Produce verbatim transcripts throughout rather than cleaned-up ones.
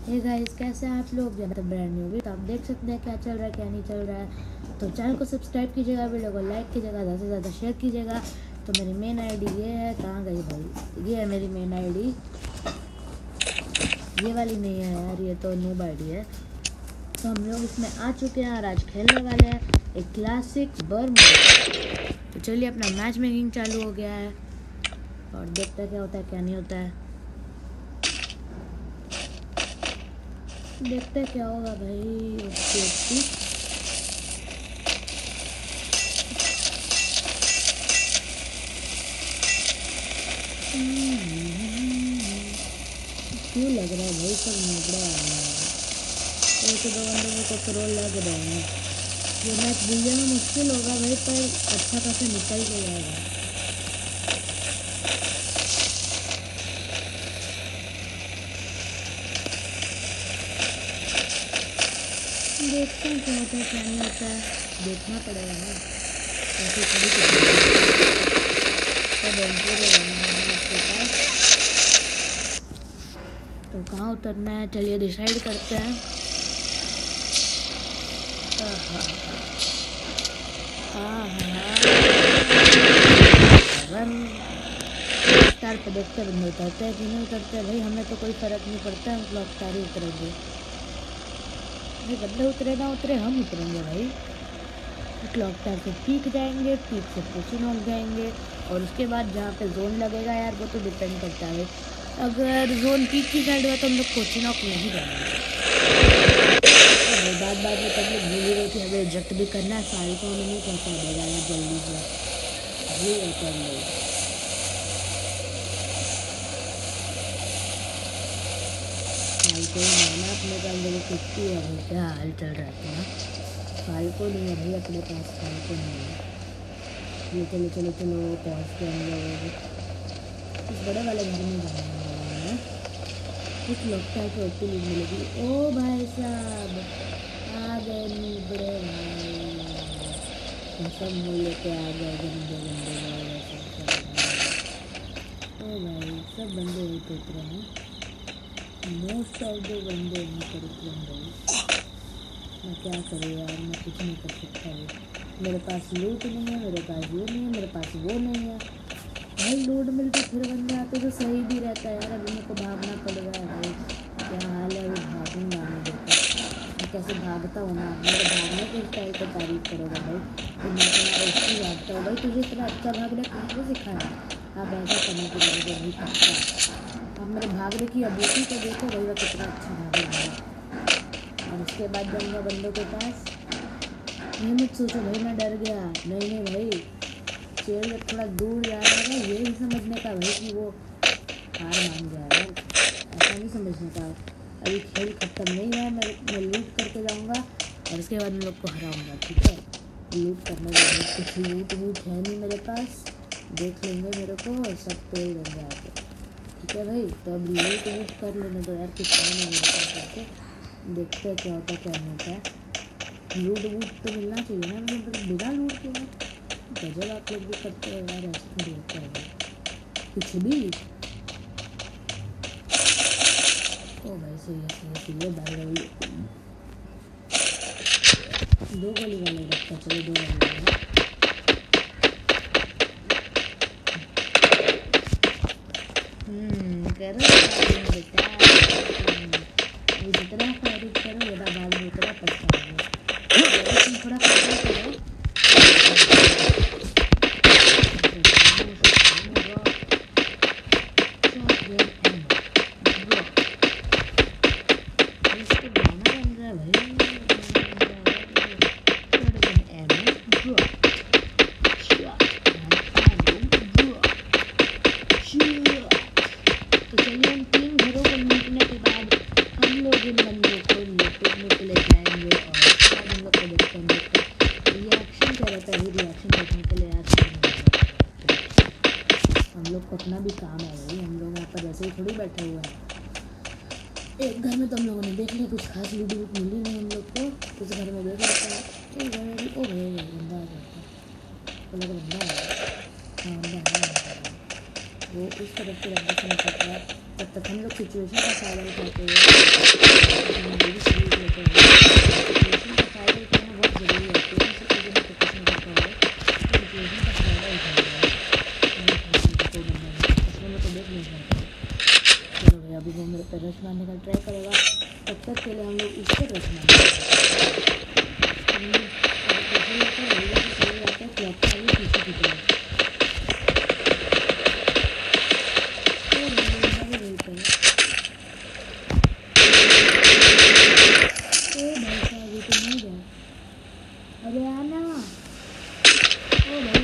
Hey guys, कैसे हैं आप लोग? जब तक ब्रांड न्यू भी तो आप देख सकते हैं क्या चल रहा है क्या नहीं चल रहा है। तो चैनल को सब्सक्राइब कीजिएगा, वीडियो को लाइक कीजिएगा, ज़्यादा से ज़्यादा शेयर कीजिएगा। तो मेरी मेन आईडी ये है, कहाँ गई भाई? ये है मेरी मेन आईडी, ये वाली नहीं है यार, ये तो नूब आईडी है। तो हम लोग इसमें आ चुके हैं और आज खेलने वाले हैं एक क्लासिक बर्म। तो चलिए, अपना मैच मेकिंग चालू हो गया है और देखते हैं क्या होता है क्या नहीं होता है। देखते क्या होगा भाई। ओके ओके, क्यों लग रहा है भाई सब नबड़ा है? एक दो बंदों को तो रोल लग रहे हैं। ये मैच जीतने में मुश्किल होगा भाई, पर अच्छा खासा निकल के जाएगा। देखते हैं क्या होता है क्या नहीं होता है, देखना पड़ेगा ना। ऐसे थोड़ी तो कहाँ उतरना है, चलिए डिसाइड करते हैं। स्टार पे देखते बंदे उतरते हैं कि नहीं उतरते भाई, हमें तो कोई फर्क नहीं पड़ता, हम लोग स्टार ही उतरेंगे। बंदे उतरे ना उतरे, हम उतरेंगे भाई। क्लॉक टावर से पीक जाएंगे, पीक से पोचिनॉक जाएंगे और उसके बाद जहाँ पे जोन लगेगा यार, वो तो डिपेंड करता है। अगर जोन पीक की साइड हुआ तो हम लोग पोचिनॉक नहीं जाएंगे। तो बाद बाद में तब लोग भूल रहे कि हमें रिजेक्ट भी करना है, सारी को हमें नहीं पहुँचा देगा यार जल्दी से। ये होता है लोग कोई नहीं है अपने पास, देखो कितनी है भाई, क्या हाल चल रहा है ना। फाल को नहीं है भाई अपने पास, फाल को नहीं है। ये चलो चलो चलो पहुँच के हम लोग इस बड़े वाले घर में जाने वाले हैं। कुछ लगता है कि ओपी लीड मिलेगी। ओ भाई साहब आ गए नहीं बड़े भाई, सब मूल लेके आ गए गंदे गंदे लोग। ओ भाई सब बंदे यही तो उतरे हैं, मोस्ट ऑफ द बंदे यहीं पर उतरे हैं। मैं क्या करूँ यार, मैं कुछ नहीं कर सकता हूँ। मेरे पास लूट नहीं है, मेरे पास ये नहीं है, मेरे पास वो नहीं है भाई। लूट मिलती फिर बंदे आते तो सही भी रहता है यार। अभी मेरे को भागना पड़ रहा है भाई, क्या हाल है। अभी भागूंगा मैं, देखता मैं कैसे भागता हूँ ना। मेरे भागने के स्टाइल पर तारीफ करोगा भाई, तो मैं तुम्हारा उसकी भागता हूँ भाई। तुझे इतना अच्छा भागना कहाँ से सिखाया? आप ऐसा करने की वजह नहीं करता। अब मेरे भागने की अबूती को देखो भाई, वो कितना अच्छा भाग रहा है। और उसके बाद जाऊँगा बंदों के पास। ये मत सोचो भाई मैं डर गया, नहीं नहीं भाई। शेर जब थोड़ा दूर जा रहा है ये नहीं समझने का भाई कि वो हार मान जाएगा, ऐसा नहीं समझने का। अभी खेल खत्म नहीं है, मैं मैं लूट करके जाऊँगा और उसके बाद मैं लोग को हराऊँगा, ठीक है। लूट करने में कुछ लूट वूट है नहीं मेरे पास, देख लेंगे मेरे को और सब तोड़ देंगे आके, ठीक है भाई। तो अब लूट वूट कर लेने दो यार, कुछ नहीं मिलता करके। देखते हैं क्या होता है क्या नहीं होता है। लूट वूट तो मिलना चाहिए ना, मतलब बिना लूट के ना गजब आप लोग भी करते हो यार, ऐसे नहीं होता है कुछ भी। ओ भाई सही है सही है सही है भाई। दो गोली वाले रखता, चलो दो गोली वाले हम्म करो बेटा, जितना फायरिंग करो मेरा बाल उतना पछताओगे। थोड़ा फायरिंग करो, अपना भी काम है भाई। हम लोग यहाँ पर ऐसे ही थोड़ी बैठे हुए हैं। एक घर में तो हम लोगों ने देख लिया, कुछ खास लूट वूट मिली नहीं हम लोग को। उस घर में देख लेते हैं, एक घर में ओ भाई बंदा आ जाता है, लग बंदा है, हाँ बंदा है। वो उस तरफ से रखने से निकलता है, तब तक हम लोग सिचुएशन का फायदा उठाते हुए पे रश मारने का ट्राई करेगा। तब तक के लिए हम लोग इस पर रश मारेंगे। अरे आना ओ भाई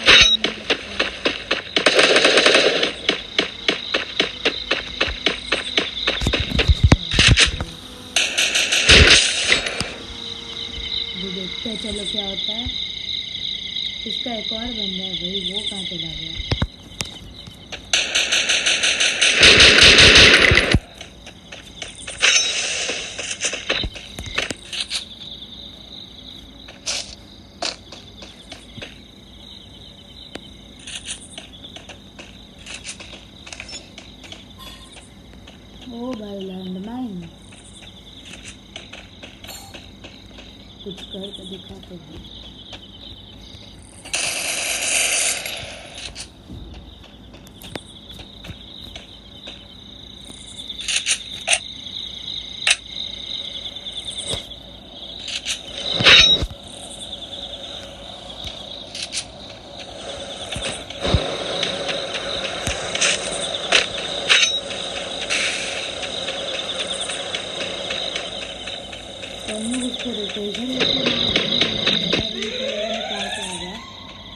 देखते हैं चलो क्या होता है। इसका एक और बंदा है भाई, वो कहाँ चला गया। ओ भाई लैंडमाइन कुछ करके दिखाते हैं। उसको रोटेशन निकाल के आ गया।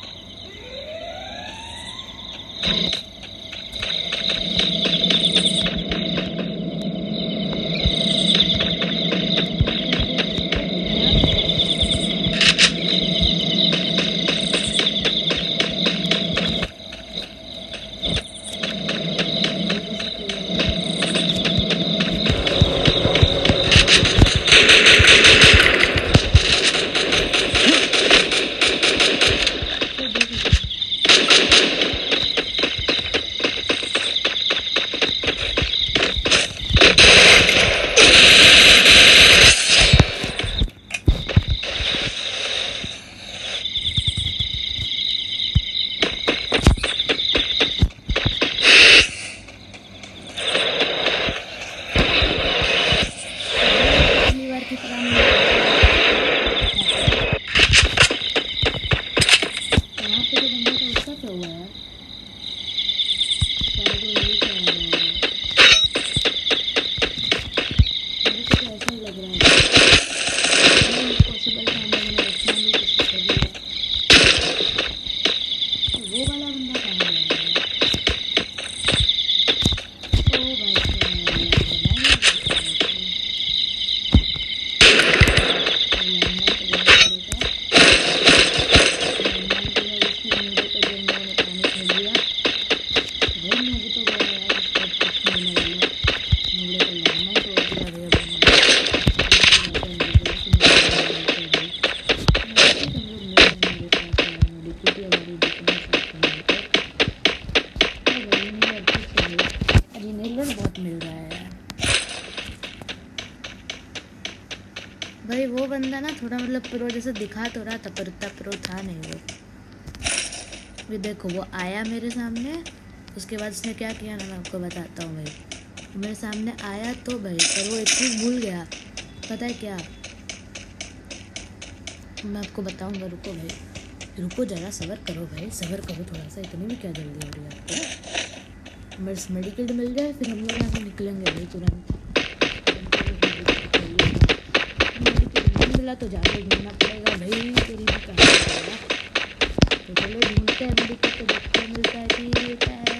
भाई वो बंदा ना थोड़ा मतलब प्रो जैसे दिखा तो रहा था पर उतना प्रो था नहीं वो। भी देखो वो आया मेरे सामने, उसके बाद उसने क्या किया ना मैं आपको बताता हूँ भाई। मेरे सामने आया तो भाई पर वो एक चीज़ भूल गया, पता है क्या? मैं आपको बताऊँगा, रुको भाई, रुको ज़रा, सब्र करो भाई, सब्र करो थोड़ा सा, इतनी भी क्या जल्दी हो रही है आपको? बस मेडिकल मिल जाए फिर हम लोग यहाँ से निकलेंगे भाई तुरंत। मिला तो जाके ढूंढना पड़ेगा भाई, तेरी भी कहानी है। तो चलो ढूंढते हैं मेडिकल, तो देखते मिलता है कि मिलता है।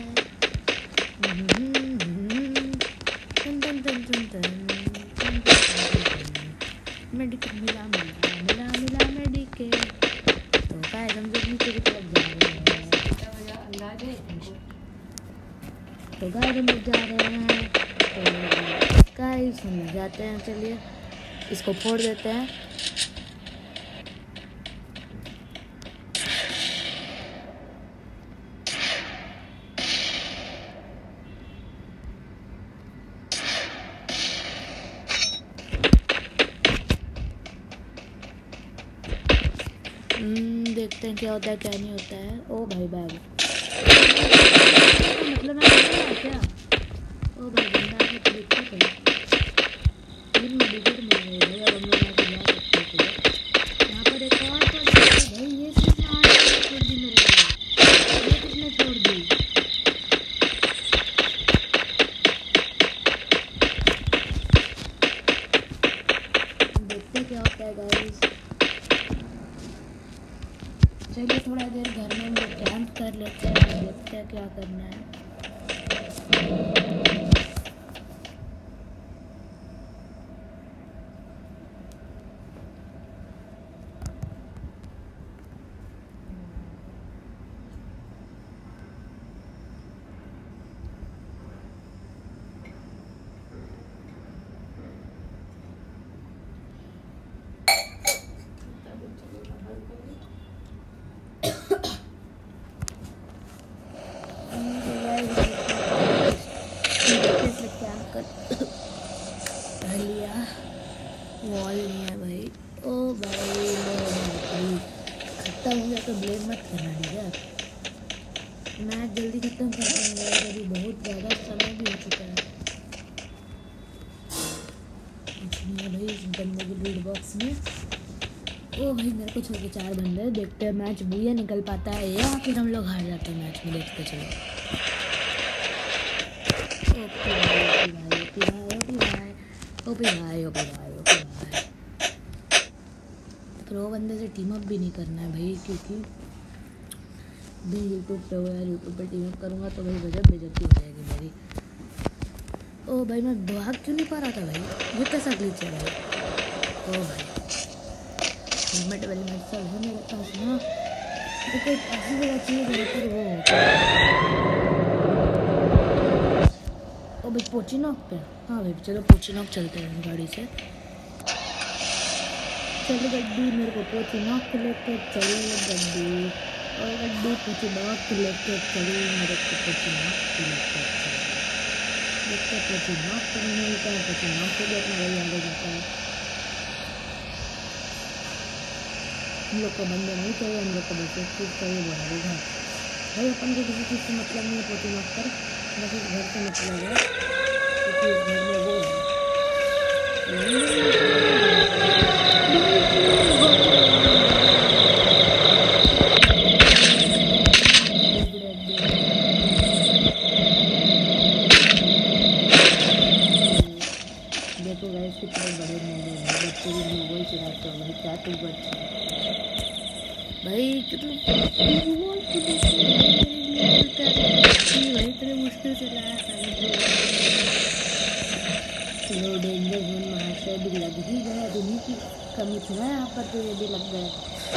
मेडिकल मिला मिला मिला मिला मेडिकल। तो गाइस हम लोग नीचे की तरफ जा रहे हैं। तो गाइस हम लोग जा रहे हैं, तो गाइस हम लोग जाते हैं। चलिए इसको फोड़ देते हैं। देखते हैं क्या होता है क्या नहीं होता है। ओ भाई बैग मतलब मैं क्या? ओ भाई बंदा मतलब तो दिक्कत है। तीन विकेट मिल रहे भाई, अब हम लोग यहाँ से जा सकते हैं। यहाँ पर एक और पर्सन भाई, ये किसने आठ छोड़ दी मेरे को, ये किसने छोड़ दी? देखते क्या होता है गाइस। चलिए थोड़ा देर घर में हम लोग कैंप कर लेते हैं, देखते हैं क्या करना है। वॉल नहीं है भाई। ओ भाई भाई खत्म हो गया तो ब्लेम मत करना ठीक है। मैच जल्दी खत्म कर देंगे, अभी बहुत ज़्यादा समय भी हो चुका है। इसमें भाई इस बंदे के लूट बॉक्स में, ओ भाई मेरे को छोड़ के चार बंदे। देखते हैं मैच भूया निकल पाता है या फिर हम लोग हार जाते हैं मैच में, देखते चलो। ओके भाई ओके भाई ओके भाई ओके भाई ओके भाई। प्रो बंदे से टीम अप भी नहीं करना है भाई, क्योंकि भाई यूट्यूब पे हो यार, यूट्यूब पे टीम अप करूँगा तो भाई गजब बेइज्जती हो जाएगी मेरी। ओ भाई मैं भाग क्यों नहीं पा रहा था भाई, ये कैसा ग्लिच है भाई। ओ भाई हेलमेट वेलमेट सब है मेरे पास ना, तो कोई ऐसी जगह चाहिए जहाँ पर वो। ओ भाई पोचिनॉक पे, हाँ भाई चलो पोचिनॉक चलते हैं गाड़ी से। चलो गड्डी मेरे को पोचिनॉक लेके चली गड्डी, और गड्डी पोचिनॉक लेके चली मेरे को पोचिनॉक लेके चली। देखते पोचिनॉक को नहीं मिलता है, पोचिनॉक को भी अपना भाई आगे जाता है। हम लोग को बंदे नहीं चाहिए, हम लोग को बस एक चीज़ चाहिए, वो है घर। भाई अपन को किसी चीज़ से मतलब नहीं है पोचिनॉक पर, बस इस घर से मतलब है, क्योंकि इस घर में वो है। देखो गाइस कितने बड़े मोबाइल है, बच्चे भी मोबाइल चलाते हैं भाई, क्या तुम बच्चे भाई कितने भाई इतने मुश्किल से लाया चलो डेंजर जोन में से भी लग ही गया, दुनिया की कमी थी ना यहाँ पर, तो ये भी लग गया।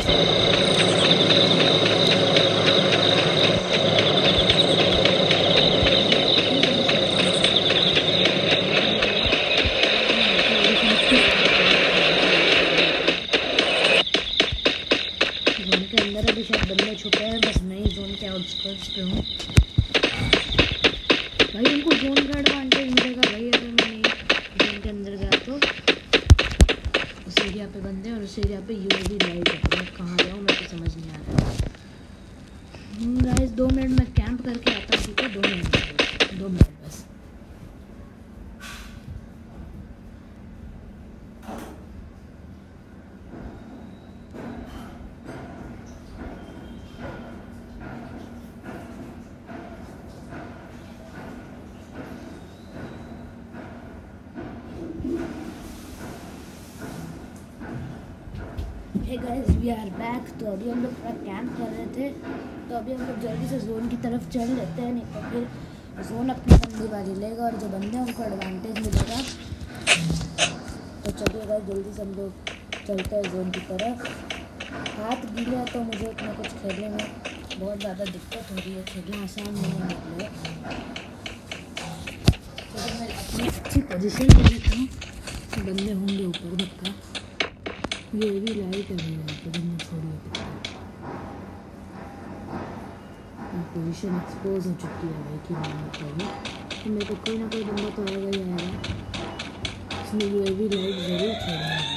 जोन के अंदर अभी शायद बंदे छुपे हैं, बस मैं ही जोन के आउटस्कर्ट्स पे हूँ भाई। उनको जोन का एडवांटेज मिलेगा भाई अगर मैं नहीं जोन के अंदर गया तो। उस एरिया पे बंदे और उस एरिया पे यूएवी लाइव है, मैं कहाँ जाऊँ मेरे को समझ नहीं आ रहा है। गाइस दो मिनट में कैंप करके आता हूँ, ठीक है, दो मिनट दो मिनट बस। Hey guys we are back. तो अभी हम लोग थोड़ा कैंप कर रहे थे, तो अभी हम लोग जल्दी से जोन की तरफ चल लेते हैं, नहीं तो फिर जोन अपनी बंदीबाजी लेगा और जो बंदे हैं उनको एडवांटेज मिलेगा। तो चलिए गाइस जल्दी से हम लोग चलते हैं जोन की तरफ। हाथ गीले हैं तो मुझे इतना कुछ खेलने में बहुत ज़्यादा दिक्कत हो रही है, खेलना आसान नहीं है मेरे लिए। तो मैं अपनी अच्छी पोजीशन ले लेता हूँ, बंदे होंगे ऊपर का, ये भी लाइट है मेरे को बंदे छोड़िए। पोजीशन एक्सपोज हो चुकी है भाई कि नहीं चाहिए, तो मेरे को कोई ना कोई बंदा तो आएगा ही आएगा, इसलिए ये भी लाइट ज़रूर छोड़ना है।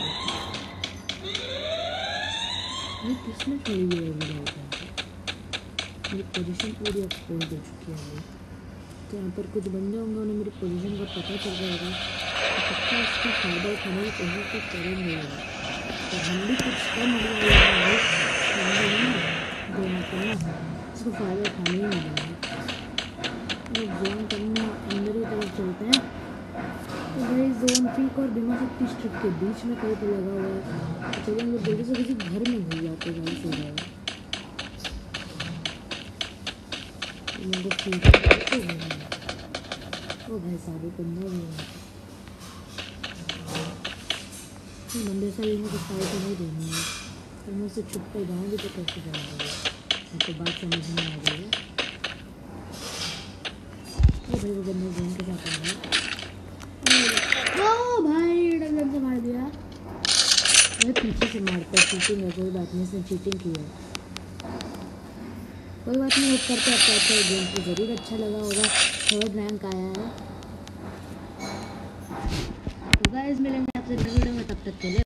ये किसने छोड़ी हुई है लाइट? मेरी पोजीशन पूरी एक्सपोज हो चुकी है भाई। तो यहाँ पर कुछ बंदे होंगे, उन्हें मेरी पोजीशन का पता चल जाएगा, तो पक्का इसका फ़ायदा उठाने की कोशिश तो करेंगे। तो हम भी कुछ कम अड़वा लेंगे तो यहाँ पर ना इसको फ़ायदा उठाने ही मिलेगा। जोन करना अंदर ही तरफ चलते हैं। तो भाई जोन पीक और बीमा शक्ति स्ट्रिप के बीच में कहीं पे लगा हुआ है। तो चलिए हम लोग जल्दी से किसी घर में घुस जाते हैं, गाड़ी से जाएगा ओ भाई साहब बंदा भी है, बंदे से लेने को फाइट तो नहीं देनी है, तो मैं उसे छुप कर जाऊँगी तो कैसे जाऊँगी, तो बात समझ में आ जाएगी। ओ भाई वो बंदा जोन के साथ आ रहा है। ओ भाई डगन से मार दिया। मैं पीछे से मारता है, चीटिंग है, कोई बात नहीं, इसने चीटिंग की है, कोई बात नहीं। होप करते आपको अच्छा गेम तो ज़रूर अच्छा लगा होगा। थर्ड रैंक आया है। तो गाइस मिलेंगे आपसे नेक्स्ट वीडियो में, तब तक के लिए।